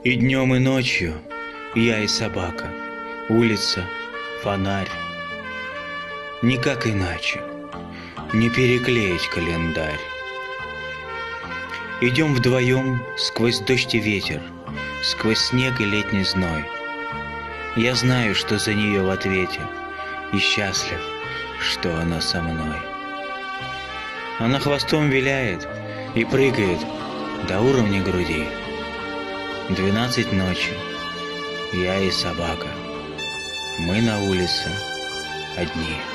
И днем, и ночью я и собака, улица, фонарь. Никак иначе, не переклеить календарь. Идем вдвоем сквозь дождь и ветер, сквозь снег и летний зной. Я знаю, что за нее в ответе, и счастлив, что она со мной. Она хвостом виляет и прыгает до уровня груди. 12 ночи, я и собака, мы на улице одни.